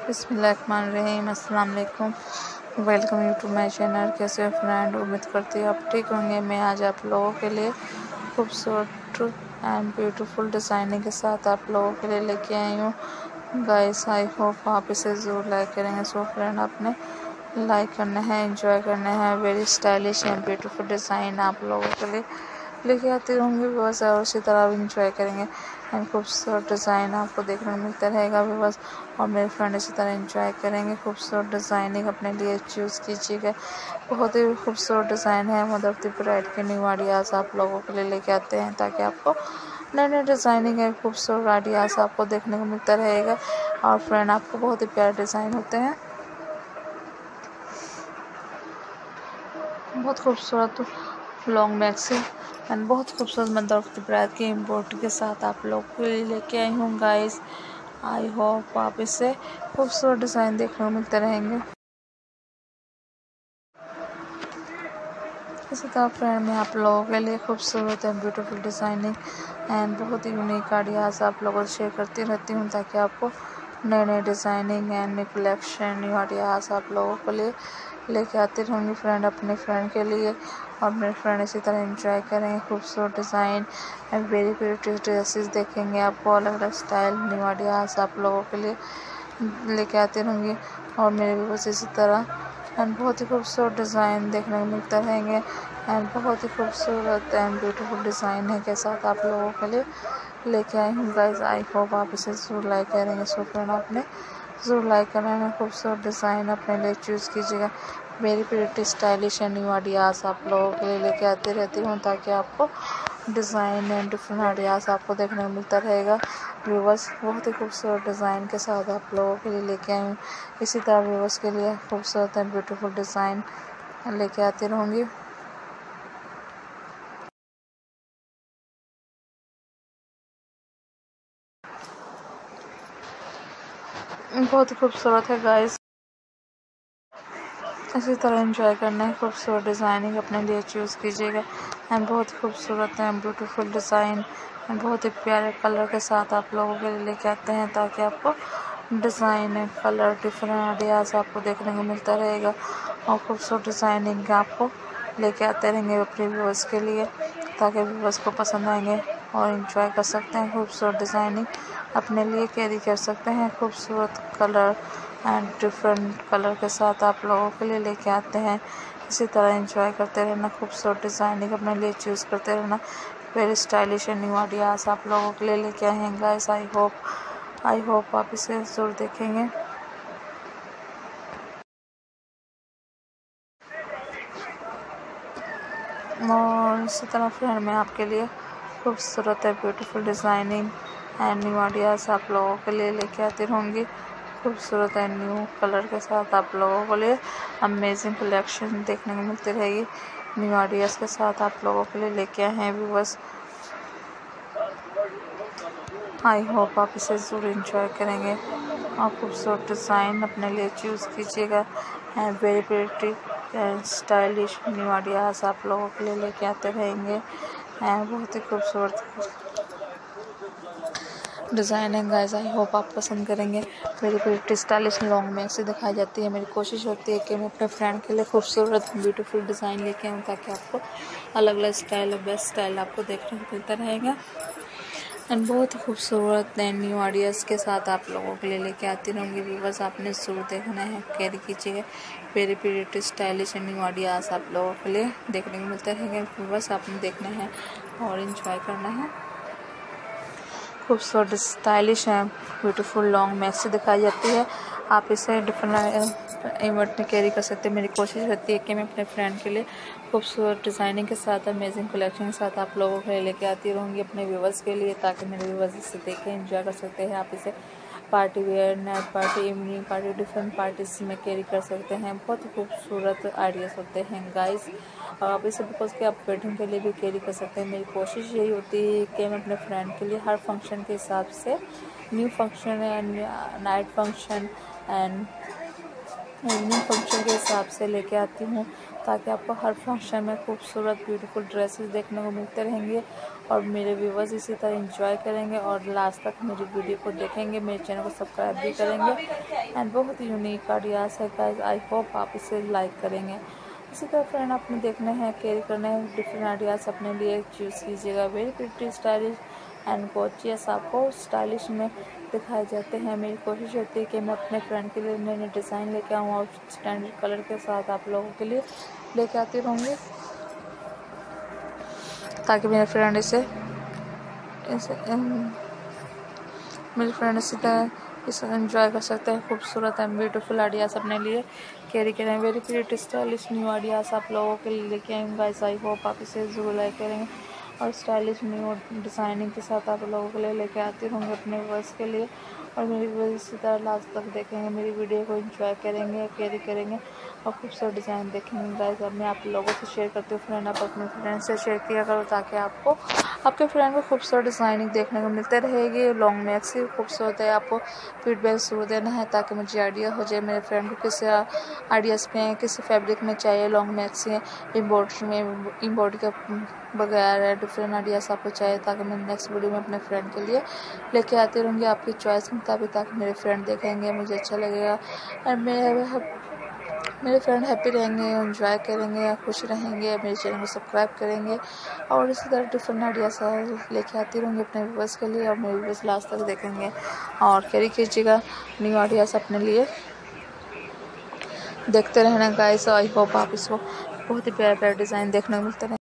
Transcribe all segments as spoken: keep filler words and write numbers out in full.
बिस्मिल्लाहिर्रहमानिर्रहीम। अस्सलाम वालेकुम। Welcome you to my channel. कैसे हो फ्रेंड? उम्मीद करती हूँ आप ठीक होंगे। मैं आज आप लोगों के लिए खूबसूरत एंड ब्यूटीफुल डिज़ाइनिंग के साथ आप लोगों के लिए लेके आई हूँ। गाइस आई होप आप इसे ज़रूर लाइक करेंगे। सो फ्रेंड, आपने लाइक करना है, एंजॉय करना है। Very stylish and beautiful design आप लोगों के लिए लेके आती रहूँगी बस, और इसी तरह आप इंजॉय करेंगे एंड खूबसूरत डिज़ाइन आपको देखने को मिलता रहेगा बस। और मेरे फ्रेंड इसी तरह इंजॉय करेंगे। खूबसूरत डिज़ाइनिंग अपने लिए चूज़ कीजिएगा। बहुत ही खूबसूरत डिज़ाइन है। मदर ऑफ द ब्राइड के न्यू आइडियाज़ आप लोगों के लिए लेके आते हैं ताकि आपको नए नए डिज़ाइनिंग है खूबसूरत आइडियाज़ आपको देखने को मिलता रहेगा। और फ्रेंड, आपको बहुत ही प्यारे डिज़ाइन होते हैं, बहुत खूबसूरत लॉन्ग मैक्सी एंड बहुत खूबसूरत मदर ऑफ द ब्राइड के इम्पोर्ट के साथ आप लोग के लिए लेके आई हूँ गाइस। आई होप आप इससे खूबसूरत डिज़ाइन देखने को मिलते रहेंगे। इसी तरह फ्रेंड, मैं आप लोगों के लिए खूबसूरत एंड ब्यूटीफुल डिज़ाइनिंग एंड बहुत ही यूनिक आइडियाज़ आप लोगों से शेयर करती रहती हूँ ताकि आपको नए नए designing and new collection new ideas आप लोगों के लिए लेके आती रहूँगी फ्रेंड, अपने फ्रेंड के लिए। और मेरे फ्रेंड इसी तरह एंजॉय करेंगे। खूबसूरत design and very beauty dresses देखेंगे आपको, अलग अलग स्टाइल न्यू आइडियाज़ आप लोगों के लिए लेके आती रहूँगी। और मेरे भी बस इसी तरह एंड बहुत ही खूबसूरत डिज़ाइन देखने को मिलते रहेंगे एंड बहुत ही खूबसूरत एंड ब्यूटीफुल डिज़ाइन है के साथ आप लोगों के लिए लेके आई हूँ गाइस। आई होप आप इसे ज़रूर लाइक करेंगे। सो फ्रेंड, आपने ज़रूर लाइक करना है। खूबसूरत डिज़ाइन अपने लिए चूज़ कीजिएगा। मेरी pretty stylish and new ideas आप लोगों के लिए लेके आती रहती हूँ ताकि आपको डिज़ाइन एंड डिफरेंट आइडियाज़ आपको देखने को मिलता रहेगा। व्यूवर्स, बहुत ही खूबसूरत डिज़ाइन के साथ आप लोगों के लिए लेके आई हूँ। इसी तरह व्यूवर्स के लिए खूबसूरत एंड ब्यूटीफुल डिज़ाइन लेके आती रहूँगी। बहुत ही खूबसूरत है गाइस। इसी तरह एंजॉय करना है। खूबसूरत डिज़ाइनिंग अपने लिए चूज़ कीजिएगा एंड बहुत ही खूबसूरत एंड ब्यूटीफुल डिज़ाइन एंड बहुत ही प्यारे कलर के साथ आप लोगों के लिए लेके आते हैं ताकि आपको design and colour different ideas आपको देखने को मिलता रहेगा। और खूबसूरत डिज़ाइनिंग आपको लेके आते रहेंगे अपने व्यूअर्स के लिए ताकि व्यूअर्स को पसंद आएंगे और इंजॉय कर सकते हैं। खूबसूरत डिज़ाइनिंग अपने लिए कैरी कर सकते हैं। खूबसूरत कलर एंड डिफरेंट कलर के साथ आप लोगों के लिए लेके आते हैं। इसी तरह एंजॉय करते रहना। खूबसूरत डिज़ाइनिंग अपने लिए चूज़ करते रहना। Very stylish and new ideas आप लोगों के लिए लेके आए हैं guys. I hope I hope आप इसे ज़रूर देखेंगे। और इसी तरह फ्रेंड, मैं आपके लिए खूबसूरत है beautiful designing and new ideas आप लोगों के लिए लेके आती रहूँगी। खूबसूरत एंड न्यू कलर के साथ आप लोगों के लिए अमेजिंग कलेक्शन देखने को मिलती रहेगी। न्यू आइडियाज़ के साथ आप लोगों के लिए लेके आए हैं व्यूअर्स। आई होप आप इसे ज़रूर इंजॉय करेंगे और खूबसूरत डिज़ाइन अपने लिए चूज़ कीजिएगा and very pretty and stylish new ideas आप लोगों के लिए लेके आते रहेंगे एंड बहुत ही खूबसूरत डिज़ाइन है गाइस। आई होप आप पसंद करेंगे। मेरी प्रिटी स्टाइलिश लॉन्ग में से दिखाई जाती है। मेरी कोशिश होती है कि मैं अपने फ्रेंड के लिए खूबसूरत ब्यूटीफुल डिज़ाइन लेके आऊँ ताकि आपको अलग अलग स्टाइल और बेस्ट स्टाइल आपको देखने को मिलता रहेगा एंड बहुत ही खूबसूरत एंड न्यू आइडियाज़ के साथ आप लोगों के लिए लेके आती रहूँगी। व्यूअर्स, आपने ज़रूर देखना है, कैरी कीजिएगा। Very pretty stylish and new ideas आप लोगों के लिए देखने को मिलते रहेंगे। व्यूअर्स, आपने देखना है और इंजॉय करना है। खूबसूरत स्टाइलिश है ब्यूटीफुल लॉन्ग मैक्सी दिखाई जाती है। आप इसे डिफरेंट इवेंट में कैरी कर सकते हैं। मेरी कोशिश रहती है कि मैं अपने फ्रेंड के लिए खूबसूरत डिज़ाइनिंग के साथ अमेजिंग कलेक्शन के साथ आप लोगों के लिए लेके आती रहूँगी अपने व्यूवर्स के लिए ताकि मेरे व्यूवर्स इसे देखें एंजॉय कर सकते हैं। आप इसे party wear, night party, evening party, different parties में कैरी कर सकते हैं। बहुत ही खूबसूरत आइडियाज़ होते हैं गाइस। और आप इसे बिकॉज कि आप वेडिंग के लिए भी कैरी कर सकते हैं। मेरी कोशिश यही होती है कि मैं अपने फ्रेंड के लिए हर फंक्शन के हिसाब से new function and night function and evening function के हिसाब से लेके आती हूँ ताकि आपको हर फंक्शन में खूबसूरत ब्यूटीफुल ड्रेसेस देखने को मिलते रहेंगे और मेरे व्यूवर्स इसी तरह एंजॉय करेंगे और लास्ट तक मेरी वीडियो को देखेंगे, मेरे चैनल को सब्सक्राइब भी करेंगे एंड बहुत ही यूनिक आइडियाज़ है गाइस। आई होप आप इसे लाइक करेंगे। इसी तरह फ्रेंड आपने देखना है, कैरी करना है, डिफरेंट आइडियाज़ अपने लिए चूज़ कीजिएगा। Very pretty stylish and gorgeous आपको स्टाइलिश में दिखाए जाते हैं। मेरी कोशिश होती है कि मैं अपने फ्रेंड के लिए नए नए डिज़ाइन लेके आऊँ और स्टैंडर्ड कलर के साथ आप लोगों के लिए लेके आती रहूँगी ताकि मेरे फ्रेंड इसे इसे मेरे फ्रेंड इसी तरह इसे एंजॉय कर सकते हैं। खूबसूरत एंड ब्यूटीफुल आइडियाज़ अपने लिए कैरी करें। Very pretty stylish new ideas आप लोगों के लिए लेके आएंगे गाइस। आई होप आप इसे ज़रूर लाइक करेंगे और स्टाइलिश न्यू डिज़ाइनिंग के साथ आप लोगों के लिए लेके आती रहूँगी अपने व्यूअर्स के लिए और मेरी व्यूअर्स इसी तरह लास्ट तक देखेंगे, मेरी वीडियो को एंजॉय करेंगे, कैरी करेंगे और खूबसूरत डिज़ाइन देखेंगे गाइस। अब मैं आप लोगों से शेयर करती हूँ, फ्रेंड आप अपने फ्रेंड से शेयर किया करो ताकि आपको आपके फ्रेंड को खूबसूरत डिज़ाइनिंग देखने को मिलते रहेगी। लॉन्ग मैक्सी खूबसूरत है, आपको फीडबैक ज़रूर देना है ताकि मुझे आइडिया हो जाए मेरे फ्रेंड को किस आइडियाज़ पे किस फैब्रिक में चाहिए। लॉन्ग मैक्सी है, एम्ब्रॉयडरी में एम्ब्रॉयडरी का बगैर है, डिफरेंट आइडियाज़ आपको चाहिए ताकि मैं नेक्स्ट वीडियो में अपने फ्रेंड के लिए लेके आती रहूँगी आपकी चॉइस के मुताबिक ताकि मेरे फ्रेंड देखेंगे, मुझे अच्छा लगेगा और मेरे मेरे फ्रेंड हैप्पी रहेंगे, एंजॉय करेंगे, खुश रहेंगे, मेरे चैनल को सब्सक्राइब करेंगे और इसी तरह डिफरेंट आइडियाज़ लेके आती रहूँगी अपने व्यूअर्स के लिए और मेरे व्यूअर्स लास्ट तक देखेंगे और कैरी कीजिएगा न्यू आइडियाज़ अपने लिए देखते रहना गाइस। आई होप आप इसको बहुत ही प्यारे प्यारे डिज़ाइन देखने को मिलते रहे।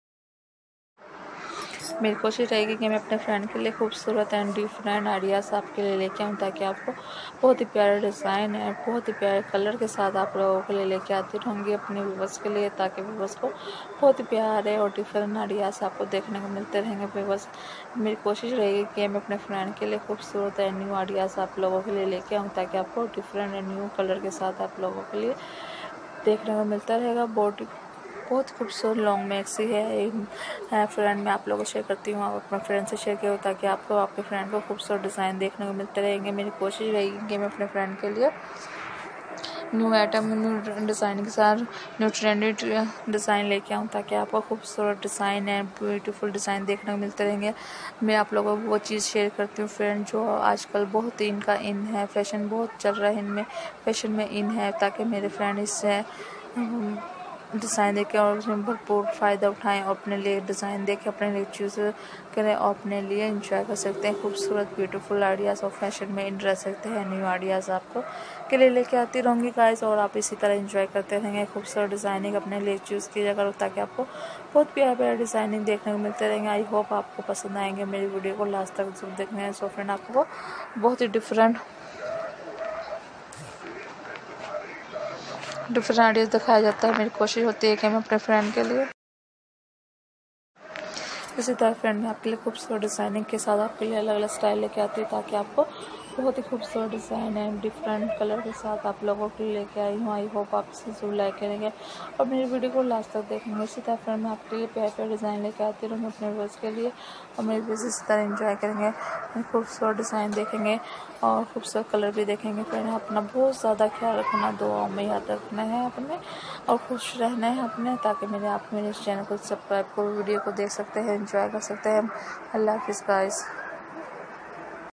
मेरी कोशिश रहेगी कि मैं अपने फ्रेंड के लिए खूबसूरत एंड डिफरेंट आइडियाज़ आपके लिए लेके आऊँ ताकि आपको बहुत ही प्यारे डिज़ाइन है, बहुत ही प्यारे कलर के साथ आप लोगों के लिए लेके आती रहूँगी अपने व्यूअर्स के लिए ताकि व्यूअर्स को बहुत ही प्यारे और डिफरेंट आइडियाज़ आपको देखने को मिलते रहेंगे व्यूअर्स। मेरी कोशिश रहेगी कि मैं अपने फ्रेंड के लिए खूबसूरत एंड न्यू आइडियाज़ आप लोगों के लिए लेके आऊँ ताकि आपको डिफरेंट एंड न्यू कलर के साथ आप लोगों के लिए देखने को मिलता रहेगा। बॉडी बहुत खूबसूरत लॉन्ग मैक्सी है, एक फ्रेंड में आप लोगों को शेयर करती हूँ, आप अपने फ्रेंड से शेयर किया ताकि आपको आपके फ्रेंड को खूबसूरत डिज़ाइन देखने को मिलते रहेंगे। मेरी कोशिश रहेगी कि मैं अपने फ्रेंड के लिए न्यू आइटम न्यू डिज़ाइन के साथ न्यू ट्रेंडी डिज़ाइन लेके आऊँ ताकि आपको खूबसूरत डिज़ाइन एंड ब्यूटीफुल डिज़ाइन देखने को मिलते रहेंगे। मैं आप लोगों को वो चीज़ शेयर करती हूँ फ्रेंड जो आजकल बहुत ही इनका इन है, फैशन बहुत चल रहा है, इनमें फैशन में इन है ताकि मेरे फ्रेंड इससे डिज़ाइन देखें और उसमें भरपूर फ़ायदा उठाएं और अपने लिए डिज़ाइन देखें, अपने लिए चूज़ करें और अपने लिए इंजॉय कर सकते हैं। खूबसूरत ब्यूटीफुल आइडियाज़ और फैशन में इन रह सकते हैं। न्यू आइडियाज़ आपको के लिए लेके आती रहूँगी गाइस और आप इसी तरह इंजॉय करते रहेंगे। खूबसूरत डिज़ाइनिंग अपने लिए चूज़ कीजिए करो ताकि आपको बहुत प्यारा प्यारा डिज़ाइनिंग देखने को मिलते रहेंगे। आई होप आपको पसंद आएंगे, मेरी वीडियो को लास्ट तक जरूर देखना है। सो फ्रेंड आपको बहुत ही डिफरेंट डिफरेंट आइडियाज़ दिखाया जाता है। मेरी कोशिश होती है कि मैं अपने फ्रेंड के लिए इसी तरह फ्रेंड में आपके लिए खूबसूरत डिज़ाइनिंग के साथ आपके लिए अलग अलग स्टाइल लेके आती हूँ ताकि आपको बहुत ही खूबसूरत डिज़ाइन है डिफरेंट कलर के साथ आप लोगों के लिए लेके आई हूँ। आई होप आप इसे जरूर लाइक करेंगे और मेरी वीडियो को लास्ट तक देखेंगे। इसी तरह फ्रेंड मैं आपके लिए प्यारे प्यारे डिज़ाइन लेके आती रहूँगी अपने व्यूअर्स के लिए और मेरे व्यूअर्स इसी तरह एंजॉय करेंगे, खूबसूरत डिज़ाइन देखेंगे और खूबसूरत कलर भी देखेंगे। फ्रेंड अपना बहुत ज़्यादा ख्याल रखना, दुआओं में याद रखना है अपने और खुश रहना है अपने ताकि मेरे आप मेरे चैनल को सब्सक्राइब करो, वीडियो को देख सकते हैं, एंजॉय कर सकते हैं। अल्लाह हाफिज़ गाइस।